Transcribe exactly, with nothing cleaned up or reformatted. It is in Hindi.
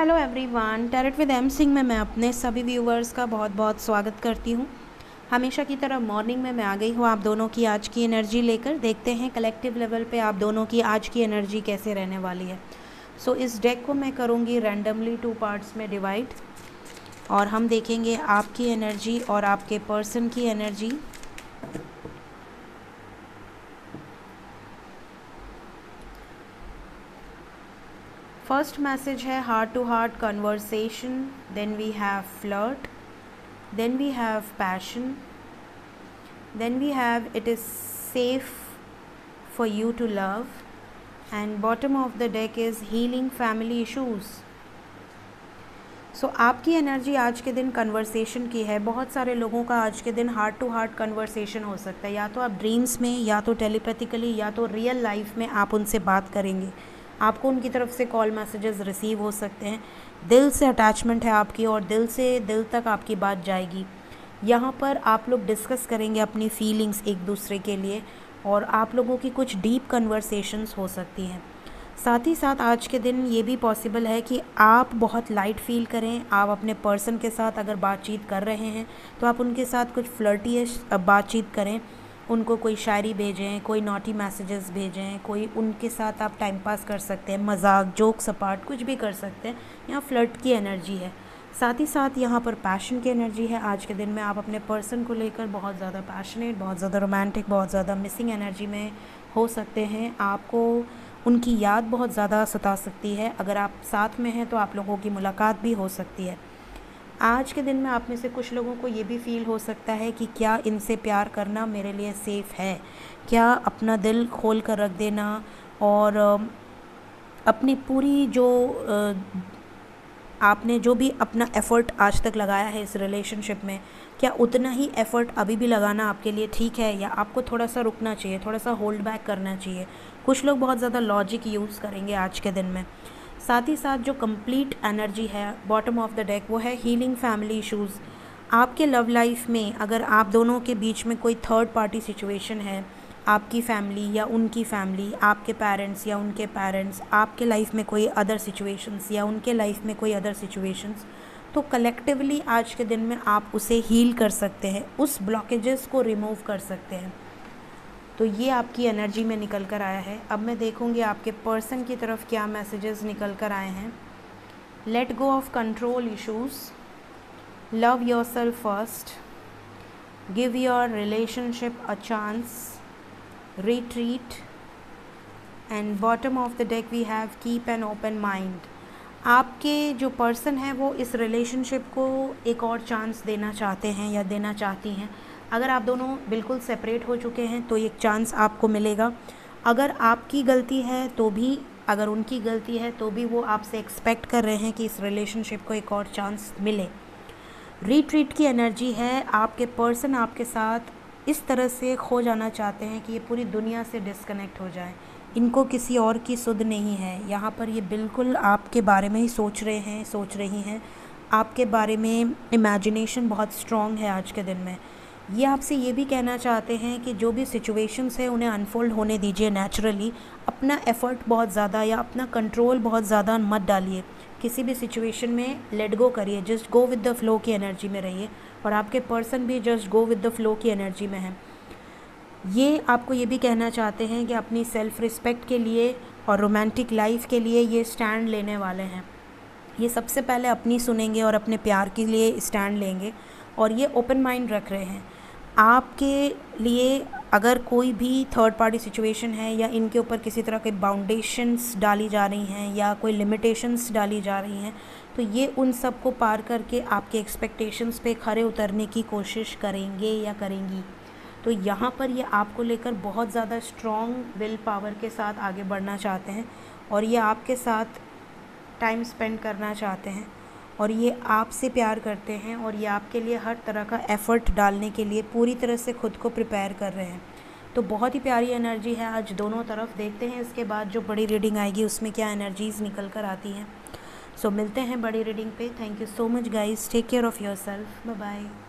Hello everyone, tarot with M Singh में मैं अपने सभी व्यूवर्स का बहुत बहुत स्वागत करती हूँ। हमेशा की तरह मॉर्निंग में मैं आ गई हूँ आप दोनों की आज की एनर्जी लेकर। देखते हैं कलेक्टिव लेवल पे आप दोनों की आज की एनर्जी कैसे रहने वाली है। सो so, इस डेक को मैं करूँगी रैंडमली टू पार्ट्स में डिवाइड और हम देखेंगे आपकी एनर्जी और आपके पर्सन की एनर्जी। फर्स्ट मैसेज है heart to heart conversation, then we have flirt, then we have passion, then we have it is safe for you to love, and bottom of the deck is healing family issues. So so, आपकी एनर्जी आज के दिन कन्वर्सेशन की है। बहुत सारे लोगों का आज के दिन हार्ट टू हार्ट कन्वर्सेशन हो सकता है, या तो आप ड्रीम्स में, या तो टेलीपैथिकली, या तो रियल लाइफ में आप उनसे बात करेंगे। आपको उनकी तरफ से कॉल मैसेजेस रिसीव हो सकते हैं। दिल से अटैचमेंट है आपकी और दिल से दिल तक आपकी बात जाएगी। यहाँ पर आप लोग डिस्कस करेंगे अपनी फीलिंग्स एक दूसरे के लिए और आप लोगों की कुछ डीप कन्वर्सेशंस हो सकती हैं। साथ ही साथ आज के दिन ये भी पॉसिबल है कि आप बहुत लाइट फील करें। आप अपने पर्सन के साथ अगर बातचीत कर रहे हैं तो आप उनके साथ कुछ फ्लर्टियश बातचीत करें, उनको कोई शायरी भेजें, कोई नॉटी मैसेजेस भेजें, कोई उनके साथ आप टाइम पास कर सकते हैं, मजाक जोक्स अपार्ट कुछ भी कर सकते हैं। यहाँ फ्लर्ट की एनर्जी है। साथ ही साथ यहाँ पर पैशन की एनर्जी है। आज के दिन में आप अपने पर्सन को लेकर बहुत ज़्यादा पैशनेट, बहुत ज़्यादा रोमांटिक, बहुत ज़्यादा मिसिंग एनर्जी में हो सकते हैं। आपको उनकी याद बहुत ज़्यादा सता सकती है। अगर आप साथ में हैं तो आप लोगों की मुलाकात भी हो सकती है। आज के दिन में आप में से कुछ लोगों को ये भी फील हो सकता है कि क्या इनसे प्यार करना मेरे लिए सेफ़ है, क्या अपना दिल खोल कर रख देना और अपनी पूरी जो आपने जो भी अपना एफ़र्ट आज तक लगाया है इस रिलेशनशिप में, क्या उतना ही एफ़र्ट अभी भी लगाना आपके लिए ठीक है, या आपको थोड़ा सा रुकना चाहिए, थोड़ा सा होल्ड बैक करना चाहिए। कुछ लोग बहुत ज़्यादा लॉजिक यूज़ करेंगे आज के दिन में। साथ ही साथ जो कंप्लीट एनर्जी है बॉटम ऑफ द डेक वो है हीलिंग फैमिली इश्यूज़। आपके लव लाइफ में अगर आप दोनों के बीच में कोई थर्ड पार्टी सिचुएशन है, आपकी फैमिली या उनकी फैमिली, आपके पेरेंट्स या उनके पेरेंट्स, आपके लाइफ में कोई अदर सिचुएशंस या उनके लाइफ में कोई अदर सिचुएशंस, तो कलेक्टिवली आज के दिन में आप उसे हील कर सकते हैं, उस ब्लॉकेजेस को रिमूव कर सकते हैं। तो ये आपकी एनर्जी में निकल कर आया है। अब मैं देखूंगी आपके पर्सन की तरफ क्या मैसेजेस निकल कर आए हैं। Let go of control issues, love yourself first, give your relationship a chance, retreat, and bottom of the deck we have keep an open mind. आपके जो पर्सन है वो इस रिलेशनशिप को एक और चांस देना चाहते हैं या देना चाहती हैं। अगर आप दोनों बिल्कुल सेपरेट हो चुके हैं तो एक चांस आपको मिलेगा। अगर आपकी गलती है तो भी, अगर उनकी गलती है तो भी वो आपसे एक्सपेक्ट कर रहे हैं कि इस रिलेशनशिप को एक और चांस मिले। रिट्रीट की एनर्जी है। आपके पर्सन आपके साथ इस तरह से खो जाना चाहते हैं कि ये पूरी दुनिया से डिस्कनेक्ट हो जाए। इनको किसी और की सुध नहीं है। यहाँ पर ये बिल्कुल आपके बारे में ही सोच रहे हैं, सोच रही हैं। आपके बारे में इमेजिनेशन बहुत स्ट्रॉन्ग है आज के दिन में। ये आपसे ये भी कहना चाहते हैं कि जो भी सिचुएशंस है उन्हें अनफोल्ड होने दीजिए नेचुरली। अपना एफ़र्ट बहुत ज़्यादा या अपना कंट्रोल बहुत ज़्यादा मत डालिए। किसी भी सिचुएशन में लेट गो करिए, just go with the flow की एनर्जी में रहिए। और आपके पर्सन भी just go with the flow की एनर्जी में है। ये आपको ये भी कहना चाहते हैं कि अपनी सेल्फ़ रिस्पेक्ट के लिए और रोमांटिक लाइफ के लिए ये स्टैंड लेने वाले हैं। ये सबसे पहले अपनी सुनेंगे और अपने प्यार के लिए स्टैंड लेंगे और ये ओपन माइंड रख रहे हैं। आपके लिए अगर कोई भी थर्ड पार्टी सिचुएशन है या इनके ऊपर किसी तरह के बाउंडेशंस डाली जा रही हैं या कोई लिमिटेशंस डाली जा रही हैं, तो ये उन सब को पार करके आपके एक्सपेक्टेशंस पे खरे उतरने की कोशिश करेंगे या करेंगी। तो यहाँ पर ये आपको लेकर बहुत ज़्यादा स्ट्रॉन्ग विल पावर के साथ आगे बढ़ना चाहते हैं और ये आपके साथ टाइम स्पेंड करना चाहते हैं और ये आपसे प्यार करते हैं और ये आपके लिए हर तरह का एफ़र्ट डालने के लिए पूरी तरह से खुद को प्रिपेयर कर रहे हैं। तो बहुत ही प्यारी एनर्जी है आज दोनों तरफ। देखते हैं इसके बाद जो बड़ी रीडिंग आएगी उसमें क्या एनर्जीज़ निकल कर आती हैं। सो मिलते हैं बड़ी रीडिंग पे। Thank you so much guys, take care of your self, bye bye.